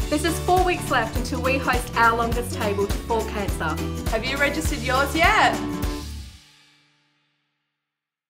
There's just 4 weeks left until we host our longest table to fall cancer. Have you registered yours yet?